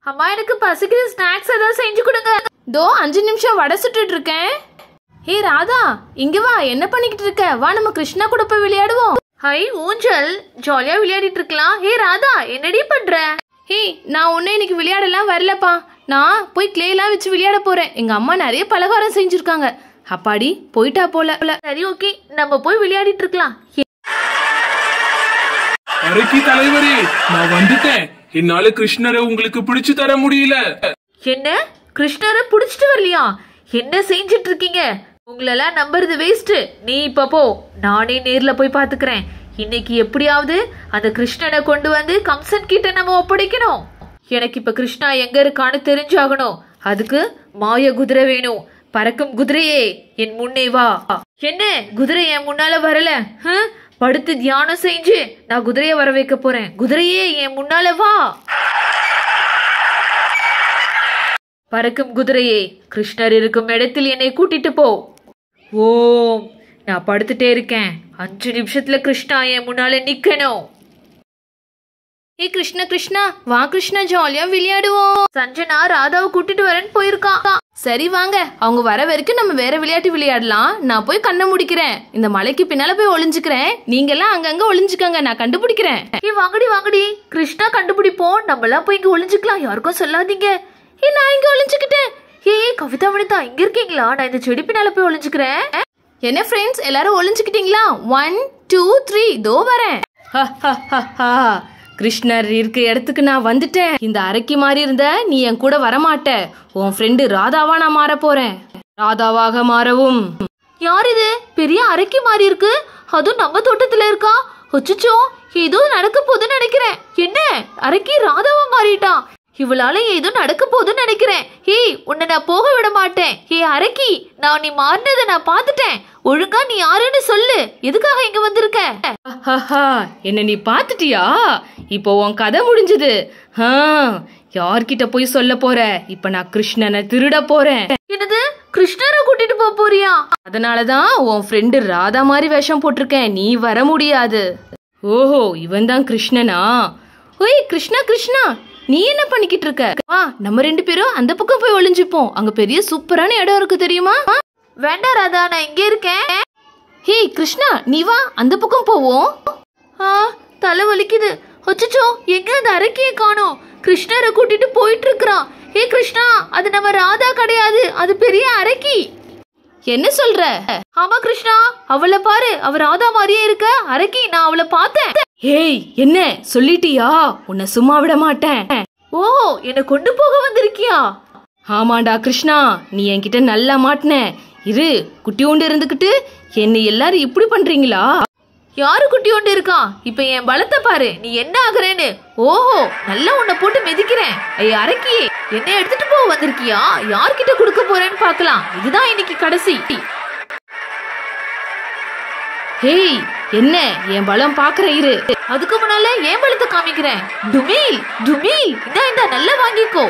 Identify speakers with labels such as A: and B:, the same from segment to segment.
A: அம்மா எனக்கு பசிக்குது, ஸ்நாக்ஸ் ஏதாவது செஞ்சு கொடுங்க. தோ 5 நிமிஷம் வடை சுட்டுட்டு இருக்கேன். ஹே ராதா, இங்க வா. என்ன பண்ணிக்கிட்டு இருக்க? வா நம்ம கிருஷ்ணா கூட போய் விளையாடுவோம். ஹை ஊஞ்சல், ஜாலியா விளையாடிட்டு இருக்கலாம். ஹே ராதா, என்னடி பண்ற? ஹே, நான் ஒன்னும் இன்னைக்கு விளையாடலாம் வரலப்பா. நான் போய் கிளே எல்லாம் வச்சு விளையாட போறேன். எங்க அம்மா நிறைய பலகாரம் செஞ்சிருக்காங்க. அப்பாடி போயிட்டா போல. சரி ஓகே, நம்ம போய் விளையாடிட்டு இருக்கலாம்.
B: அரைக்கி தலைவரே, நான் வந்துட்டேன். என்னால கிருஷ்ணரை உங்களுக்கு பிடிச்சு தர முடியல.
A: என்ன, கிருஷ்ணரை பிடிச்சிட்டு வரலையா? என்ன செஞ்சிட்டு இருக்கீங்க? உங்களெல்லாம் நம்புறது வேஸ்ட். நீ இப்ப போ, நானே நேர்ல போய் பாத்துக்கிறேன். இன்னைக்கு எப்படியாவது அந்த கிருஷ்ணனை கொண்டு வந்து கம்சன் கிட்ட நம்ம ஒப்படைக்கணும். எனக்கு இப்ப கிருஷ்ணா எங்க இருக்கான்னு தெரிஞ்சாகணும். அதுக்கு மாய குதிரை வேணும். பறக்கும் குதிரையே, என் முன்னே வா. என்ன, குதிரை என் முன்னால வரல? படுத்து தியானம் செஞ்சு நான் குதிரைய வர வைக்க போறேன். குதிரையே, என் முன்னால வா. பறக்கும் குதிரையே, கிருஷ்ணர் இருக்கும் இடத்தில் என்னை கூட்டிட்டு போ. ஓம். நான் படுத்துட்டே இருக்கேன். 5 நிமிஷத்துல கிருஷ்ணா என் முன்னால நிக்கணும். ஏ கிருஷ்ணா, கிருஷ்ணா வா. கிருஷ்ணா ஜாலியா விளையாடுவோம். சஞ்சனா ராதாவை கூட்டிட்டு வரேன்னு போயிருக்கான். சரி வாங்க, அவங்க வர வரைக்கும் நம்ம வேற விளையாட்டு விளையாடலாம். நான் போய் கண்ணை முடிக்கிறேன். இந்த மலைக்கு பின்னால போய் ஒளிஞ்சுக்கிறேன். நீங்க எல்லாம் அங்கங்க ஒளிஞ்சுக்கங்க, நான் கண்டுபிடிக்கிறேன். ஏ வாங்கடி வாங்கடி, கிருஷ்ணா கண்டுபிடிப்போம். நம்ம எல்லாம் போய் இங்க ஒளிஞ்சுக்கலாம். யாருக்கும் சொல்லாதீங்க. ஏ நான் இங்க ஒளிஞ்சுக்கிட்டேன். ஏய் கவிதா வனிதா, இங்க இருக்கீங்களா? நான் இந்த செடி பின்னால போய் ஒளிஞ்சுக்கிறேன். என்ன ஃப்ரெண்ட்ஸ், எல்லாரும் ஒளிஞ்சுக்கிட்டீங்களா? 1 2 3 தோ வரேன். கிருஷ்ணர் இருக்க இடத்துக்கு நான் வந்துட்டேன். இந்த அரைக்கி மாதிரி இருந்த நீ என் கூட வரமாட்ட. உன் ஃப்ரெண்டு ராதாவா நான் மாற போறேன். ராதாவாக மாறவும். யார் இது? பெரிய அரைக்கி மாதிரி இருக்கு. அதுவும் நம்ம தோட்டத்துல இருக்கா? அச்சச்சோ, ஏதோ நடக்க போகுதுன்னு நினைக்கிறேன். என்ன, அரைக்கி ராதாவா மாறிட்டான். இவளால ஏதோ நடக்க போகுதுன்னு நினைக்கிறேன். ஏய், உன்னை நான் போக விட மாட்டேன். ஏ அரைக்கி, நான் நீ மாறினதை நான் பார்த்துட்டேன். ஒழுங்கா நீ யாருன்னு சொல்லு. எதுக்காக இங்க வந்திருக்க? என்ன நீ பாத்துட்டியா? இப்போ உன் கதை முடிஞ்சது. யார்கிட்ட போய் சொல்ல போற? இப்ப நான் கிருஷ்ணனை திருட போறேன். என்னது, கிருஷ்ணரை கூட்டிட்டு போறியா? அதனாலதான் உன் ஃப்ரெண்டு ராதா மாதிரி வேஷம் போட்டிருக்கேன். நீ வர முடியாது. ஓஹோ, இவன் தான் கிருஷ்ணனா? ஓய் கிருஷ்ணா, கிருஷ்ணா நீ என்ன பண்ணிக்கிட்டு இருக்க? வா, நம்ம 2 பேரும் அந்த பக்கம் போய் ஒளிஞ்சுப்போம். அங்க பெரிய சூப்பரான இடம் இருக்கு தெரியுமா? வேண்டாம் ராதா, நான் இங்க இருக்கேன். ஹே கிருஷ்ணா, நீ வா, அந்த பக்கம் போவோம். தலை வலிக்குது. அச்சச்சோ, எங்க அந்த அரைக்கிய காணோம்? கிருஷ்ணரை கூட்டிட்டு போயிட்டு இருக்கிறான். ஹே கிருஷ்ணா, அது நம்ம ராதா கிடையாது, அது பெரிய அரைக்கி. என்ன சொல்ற? ஆமா கிருஷ்ணா, அவளை பாரு, அவ ராதா மாதிரியே இருக்க. அரைக்கி, நான் அவளை பார்த்தேன். ஏய், என்ன சொல்லிட்டியா? உன்னை சும்மா விட மாட்டேன். ஓஹோ, என்ன கொண்டு போக வந்திருக்கியா? ஆமாண்டா கிருஷ்ணா, நீ என்கிட்ட நல்லா மாட்டின. இரு, குட்டி ஒன்று இருந்துகிட்டு என்ன எல்லாரும் இப்படி பண்றீங்களா? யாரு குட்டி ஒன்று இருக்கா? இப்ப என் பலத்தை பாரு, நீ என்ன ஆகுறேன்னு. ஓஹோ, நல்லா உன்னை போட்டு மிதிக்கிறேன். ஐயா அரைக்கி, என்ன எடுத்துட்டு போக வந்திருக்கியா? யார்கிட்ட கொடுக்க போறேன்னு பாக்கலாம். இதுதான் இன்னைக்கு கடைசி. ஹேய், என்ன என் பலம் பாக்குற? இரு, அதுக்கு முன்னால என் பலத்தை காமிக்கிறேன். டுமீல் டுமீல், இந்த நல்லா வாங்கிக்கோ.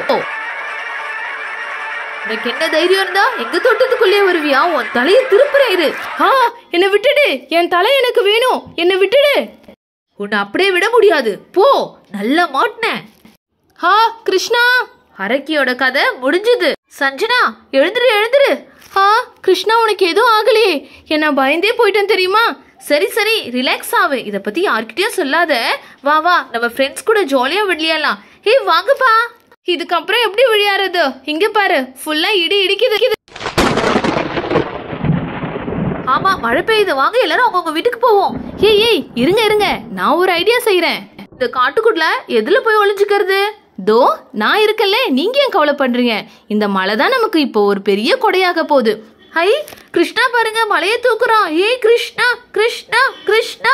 A: எனக்கு என்ன தைரியம் இருந்தா எங்க தோட்டத்துக்குள்ளே வருவியா? உன் தலையை திருப்புறேன். இரு. என்னை விட்டுடு, என் தலை எனக்கு வேணும். என்னை விட்டுடு. உன்னை அப்படியே விட முடியாது. போ, நல்லா மாட்டின. கிருஷ்ணா, அரைக்கியோட கதை முடிஞ்சது. சஞ்சனா, எழுந்துரு எழுந்துரு. கிருஷ்ணா, உனக்கு எதுவும் ஆகலையே? என்ன பயந்தே போயிட்டேன் தெரியுமா? சரி சரி, ரிலாக்ஸ் ஆகு. இத பத்தி யார்கிட்டயும் சொல்லாத. வா வா, நம்ம ஃப்ரெண்ட்ஸ் கூட ஜாலியா விளையாடலாம். ஏய் வாங்கப்பா. இதுக்கப்புறம் எப்படி விளையாடுறது? இங்க பாரு, ஃபுல்லா இடி இடிக்குது. ஆமா, மழை பெய்யுது. வாங்க எல்லாரும் அவங்க வீட்டுக்கு போவோம். ஏய் இருங்க இருங்க, நான் ஒரு ஐடியா செய்யறேன். இந்த காட்டுக்குள்ள எதுல போய் ஒளிஞ்சுக்கிறது? தோ நான் இருக்கல, நீங்க ஏன் கவலை பண்றீங்க? இந்த மழை தான் நமக்கு இப்போ ஒரு பெரிய கொடையாக போகுது. ஹை, கிருஷ்ணா பாருங்க, மலையை தூக்குறான். ஏய் கிருஷ்ணா, கிருஷ்ணா, கிருஷ்ணா.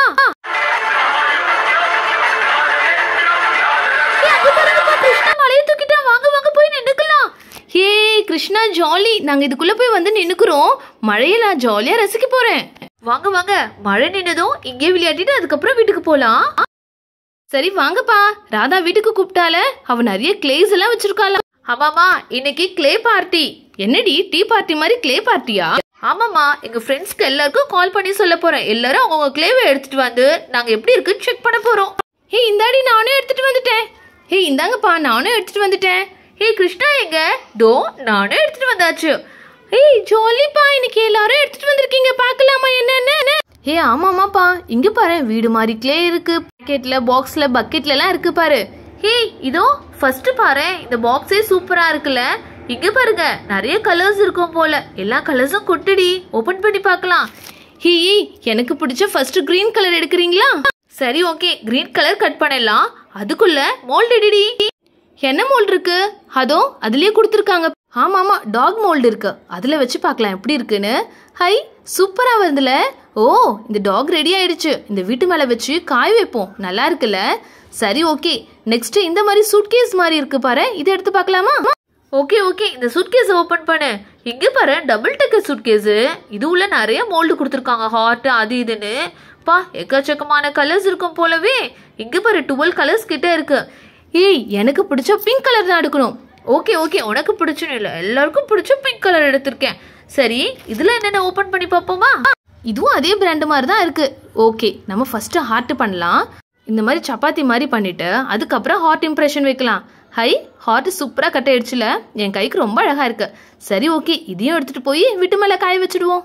A: கிருஷ்ணா மலையை தூக்கிட்டான். வாங்க வாங்க போய் நின்னுக்கலாம். ஏய் கிருஷ்ணா, ஜாலி. நாங்க இதுக்குள்ள போய் வந்து நின்னுக்குறோம். மழையை நான் ஜாலியா ரசிக்க போறேன். வாங்க வாங்க, மழை நின்னதும் இங்கே விளையாடிட்டு அதுக்கப்புறம் வீட்டுக்கு போலாம். சரி வாங்கப்பா. ராதா வீட்டுக்கு கூப்பிட்டால, அவ நிறைய கிளேஸ் எல்லாம் வச்சிருக்காளா? ஆமாமா, இன்னைக்கு கிளே பார்ட்டி. என்னடி, டீ பார்ட்டி மாதிரி கிளே பார்ட்டியா? ஆமாமா, எங்க ஃப்ரெண்ட்ஸ்க்கு எல்லாருக்கும் கால் பண்ணி சொல்ல போறேன். எல்லாரும் அவங்க கிளேவை எடுத்துட்டு வந்து நாங்க எப்படி இருக்குன்னு செக் பண்ண போறோம். ஏய் இந்தாடி, நானே எடுத்துட்டு வந்துட்டேன். ஹே இந்தாங்கப்பா, நானும் எடுத்துட்டு வந்துட்டேன். ஹே கிருஷ்ணா எங்க? தோ நானும் எடுத்துட்டு வந்தாச்சு. ஏய் ஜாலிப்பா, இன்னைக்கு எல்லாரும் எடுத்துட்டு வந்திருக்கீங்க, பார்க்கலாமா என்னன்னு? ஹே ஆமாமாப்பா, இங்க பாரு வீடு மாதிரி கிளே இருக்கு, பாக்கெட்ல பாக்ஸ்ல பக்கெட்ல எல்லாம் இருக்கு பாரு. ஹே இதோ ஃபர்ஸ்ட் பாரு, இந்த பாக்ஸே சூப்பரா இருக்குல்ல. இங்க பாருங்க நிறைய கலர்ஸ் இருக்கும் போல, எல்லா கலர்ஸும் கொட்டுடி, ஓபன் பண்ணி பார்க்கலாம். ஹே எனக்கு பிடிச்ச ஃபர்ஸ்ட் கிரீன் கலர் எடுக்கிறீங்களா? சரி ஓகே, கிரீன் கலர் கட் பண்ணலாம். அதுக்குள்ள மோல்டு எடிடி. என்ன மோல்டு இருக்கு? அதோ அதுலயே கொடுத்துருக்காங்க. ஆமா ஆமா, டாக் மோல்டு இருக்கு, அதுல வச்சு பார்க்கலாம் எப்படி இருக்குன்னு. ஹை சூப்பரா வருதுல. ஓ இந்த டாக் ரெடி ஆயிடுச்சு, இந்த வீட்டு மேல வச்சு காய வைப்போம், நல்லா இருக்குல்ல. சரி ஓகே, நெக்ஸ்ட் இந்த மாதிரி சூட்கேஸ் மாதிரி இருக்கு பாரு, இதை எடுத்து பார்க்கலாமா? ஓகே ஓகே, இந்த சூட்கேஸ் ஓபன் பண்ணு. இங்க பாரு டபுள் டெக்கர் சூட்கேஸ், இது உள்ள நிறைய மோல்டு கொடுத்துருக்காங்க, ஹார்ட் அது இதுன்னு. பா எக்கச்சக்கமான கலர்ஸ் இருக்கும் போலவே. இங்க பாரு 12 கலர்ஸ் கிட்ட இருக்கு. ஏய் எனக்கு பிடிச்ச பிங்க் கலர் தான் எடுக்கணும். ஓகே ஓகே, உனக்கு பிடிச்சுன்னு இல்லை, எல்லாருக்கும் பிடிச்ச பிங்க் கலர் எடுத்திருக்கேன். சரி இதுல என்னென்ன ஓபன் பண்ணி பார்ப்போமா? இதுவும் அதே பிராண்ட் மாதிரி தான் இருக்கு. ஓகே நம்ம ஃபர்ஸ்ட் ஹார்ட் பண்ணலாம். இந்த மாதிரி சப்பாத்தி மாதிரி பண்ணிட்டு அதுக்கப்புறம் ஹார்ட் இம்ப்ரெஷன் வைக்கலாம். ஹை ஹார்ட் சூப்பரா கட் ஆயிடுச்சுல, என் கைக்கு ரொம்ப அழகா இருக்கு. சரி ஓகே, இதையும் எடுத்துட்டு போய் வீட்டு மேல காய வச்சிடுவோம்.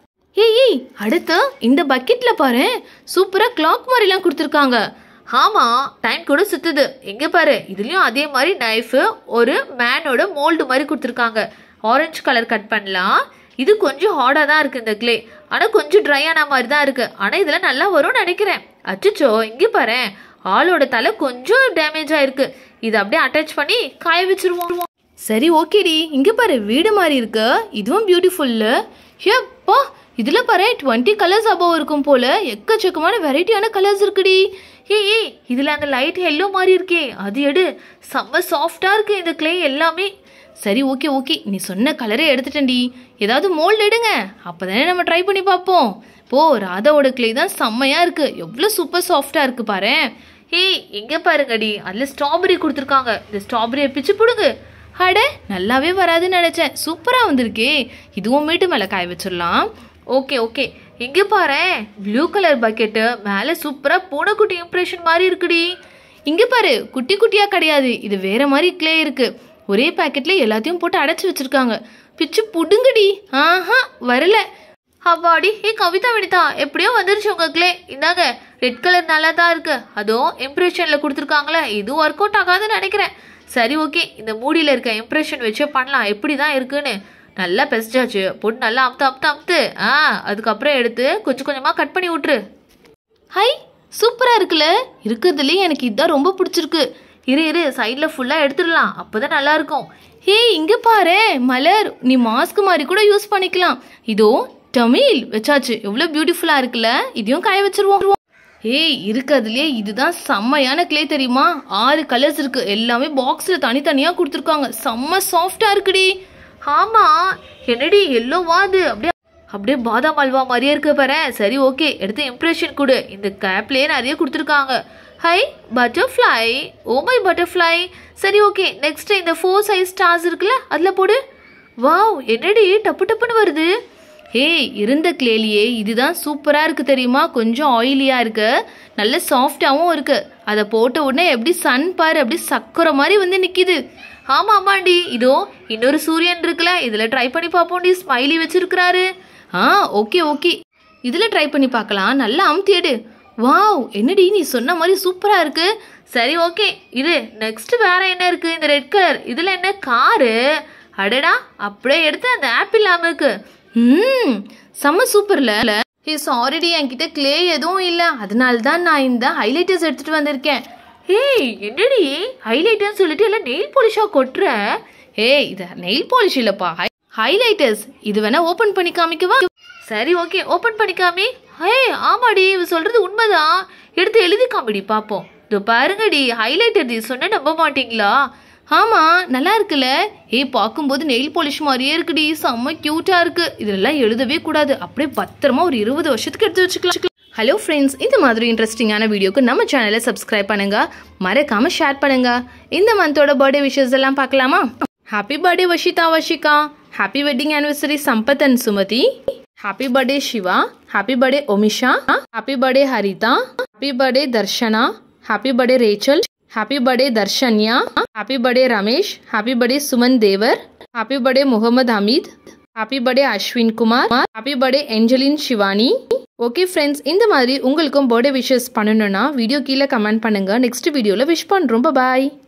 A: ஏய் அடுத்து இந்த பக்கெட்ல பாரு, சூப்பரா கிளாக் மாதிரி எல்லாம் கொடுத்துருக்காங்க. ஆமா டைம் கூட சுத்துது. எங்க பாரு இதுலயும் அதே மாதிரி நைஃப், ஒரு மேனோட மோல்டு மாதிரி கொடுத்துருக்காங்க. ஆரஞ்சு கலர் கட் பண்ணலாம். இது கொஞ்சம் ஹார்டா தான் இருக்கு இந்த கிளே, ஆனா கொஞ்சம் ட்ரை ஆன மாதிரி தான் இருக்கு. ஆனா இதுல நல்லா வரும்னு நினைக்கிறேன். அச்சோ இங்க பாரு, ஆளோட தலை கொஞ்சம் டேமேஜ் ஆயிருக்கு. இதை அப்படியே அட்டாச் பண்ணி காய வச்சிருவோம். சரி ஓகேடி, இங்க பாரு வீடு மாதிரி இருக்கு, இதுவும் பியூட்டிஃபுல். ஏப்பா இதுல பாரு 20 கலர்ஸ் அபவ் இருக்கும் போல, எக்கச்சக்கமான வெரைட்டியான கலர்ஸ் இருக்குடி. ஏய் இதுல அந்த லைட் எல்லோ மாதிரி இருக்கே, அது எடு, செம்ம சாஃப்டா இருக்கு இந்த கிளே எல்லாமே. சரி ஓகே ஓகே, நீ சொன்ன கலரே எடுத்துட்டேன்டி. ஏதாவது மோல்டு எடுங்க, அப்பதானே நம்ம ட்ரை பண்ணி பார்ப்போம். போ ராதாவோட கிளே தான் செம்மையா இருக்கு, எவ்வளவு சூப்பர் சாஃப்டா இருக்கு பாரு. ஏய் இங்க பாருங்கடி, அதுல ஸ்ட்ராபெரி கொடுத்துருக்காங்க, இந்த ஸ்ட்ராபெரியை பிச்சு போடுங்க. அட நல்லாவே வராதுன்னு நினைச்சேன், சூப்பரா வந்திருக்கே. இதுவும் மீட்டு மேல காய வச்சிடலாம். ஓகே ஓகே, இங்க பாரு ப்ளூ கலர் பக்கெட்டு, மேல சூப்பரா பூனைக்குட்டி இம்ப்ரெஷன் மாதிரி இருக்குடி. இங்க பாரு குட்டி குட்டியா கிடையாது, இது வேற மாதிரி கிளே இருக்கு. ஒரே பாக்கெட்ல எல்லாத்தையும் போட்டு அடைச்சு வச்சிருக்காங்க. பிச்சு புடுங்கடி. ஆஹா வரல. அப்பாடி ஏ கவிதா வினிதா, எப்படியோ வந்துருச்சு உங்க கிளே. இந்தாங்க ரெட் கலர் நல்லா தான் இருக்கு, அதுவும் இம்ப்ரெஷன்ல கொடுத்துருக்காங்களே, இது ஒர்க் அவுட் ஆகாதுன்னு நினைக்கிறேன். சரி ஓகே, இந்த மூடியில இருக்க இம்ப்ரெஷன் வச்சு பண்ணலாம் எப்படிதான் இருக்குன்னு. நல்லா பெஸ்டாச்சு, போட்டு நல்லா அமுத்து. அதுக்கப்புறம் எடுத்து கொஞ்சம் கொஞ்சமா கட் பண்ணி விட்டுரு. ஹை சூப்பரா இருக்குல்ல, இருக்கிறதுலயே எனக்கு இதுதான் ரொம்ப பிடிச்சிருக்கு. இரு சைட்ல ஃபுல்லா எடுத்துடலாம், அப்பதான் நல்லா இருக்கும். ஹே இங்க பாரு மலர், நீ மாஸ்க் மாதிரி கூட யூஸ் பண்ணிக்கலாம். இதோ டமில் வச்சாச்சு, எவ்வளவு பியூட்டிஃபுல்லா இருக்குல்ல. இதையும் காய வச்சிருவோம். ஏய் இருக்கிறதுலயே இதுதான் செம்மையான கிளே தெரியுமா, 6 கலர்ஸ் இருக்கு, எல்லாமே பாக்ஸ்ல தனித்தனியா கொடுத்துருக்காங்க, செம்ம சாஃப்டா இருக்குடி. ஆமா என்னடி எல்லோவா அது, அப்படியே பாதாம் அல்வா மாதிரியே இருக்கு பாரு. சரி ஓகே, எடுத்து இம்ப்ரெஷன் கொடு. இந்த கேப்லயே நிறைய கொடுத்துருக்காங்க. Hi butterfly, oh my butterfly. சரி ஓகே, நெக்ஸ்ட் இந்த 4 சைஸ் ஸ்டார்ஸ் இருக்குல்ல, அதுல போடு. வாவ் என்னடி டப்பு டப்புன்னு வருது. ஏய் இருந்த கிளேலியே இதுதான் சூப்பரா இருக்கு தெரியுமா, கொஞ்சம் ஆயிலியா இருக்கு, நல்ல சாஃப்டாவும் இருக்கு. அதை போட்ட உடனே எப்படி சன் பாரு, அப்படி சக்கரை மாதிரி வந்து நிக்குது. ஆமா ஆமாண்டி, இதோ இன்னொரு சூரியன் இருக்குல்ல, இதுல ட்ரை பண்ணி பார்ப்போம்டி. ஸ்மைலி வச்சிருக்கிறாரு. ஓகே ஓகே, இதுல ட்ரை பண்ணி பார்க்கலாம். நல்லா அமுத்தியடு. வாவ் என்னடி நீ சொன்ன மாதிரி சூப்பரா இருக்கு. சரி ஓகே, இது நெக்ஸ்ட் வேற என்ன இருக்கு? இந்த ரெட் கலர், இதுல என்ன காரு? அடடா அப்படியே எடுத்து அந்த ஆப்பிள் இருக்கு. செம்ம சூப்பர்ல. ஹே சாரிடி, என்கிட்ட கிளே எதுவும் இல்ல, அதனால தான் நான் இந்த ஹைலைட்டர்ஸ் எடுத்துட்டு வந்திருக்கேன். ஏய் என்னடி ஹைலைட்டர்ஸ் சொல்லிட்டு எல்லாம் நெயில் பாலிஷா கொட்டுற? ஏய் இது நெயில் பாலிஷ் இல்லப்பா, ஹைலைட்டர்ஸ். இது வேணா ஓபன் பண்ணி காமிக்கவா? சரி ஓகே, ஓபன் பண்ணி காமி. ஏய் ஆமாடி, இவ சொல்றது உண்மைதான், எடுத்து எழுதி காமிடி பாப்போம். இதோ பாருங்கடி ஹைலைட்டர், நீ சொன்ன நம்ப மாட்டீங்களா? ஆமா நல்லா இருக்குல்ல. ஏய் பார்க்கும்போது நெயில் பாலிஷ் மாதிரியே இருக்குடி, செம்ம கியூட்டா இருக்கு. இதெல்லாம் எழுதவே கூடாது, அப்படியே பத்திரமா ஒரு 20 வருஷத்துக்கு எடுத்து வச்சுக்கலாம். ஹலோ ஃப்ரெண்ட்ஸ், இந்த மாதிரி இன்ட்ரெஸ்டிங்கான வீடியோக்கு நம்ம சேனலை சப்ஸ்கிரைப் பண்ணுங்க, மறக்காம ஷேர் பண்ணுங்க. இந்த மந்தோட பர்த்டே விஷஸ் எல்லாம் பார்க்கலாமா? Happy birthday Vashika, happy wedding anniversary Sampath and Sumathi, happy birthday Siva, happy birthday Omisha, happy birthday Haritha, happy birthday Darshana, happy birthday Rachel, happy birthday Darshanya, happy birthday Ramesh, happy birthday Suman Thevar, happy birthday Mohammed Hameed, happy birthday Ashwin Kumar, happy birthday Angeline Shivani. Okay friends, இந்த மாதிரி உங்களுக்கும் birthday wishes பண்ணணும்னா video கீழே comment பண்ணுங்க. Next வீடியோவில் wish பண்ணுறோம். பாய்.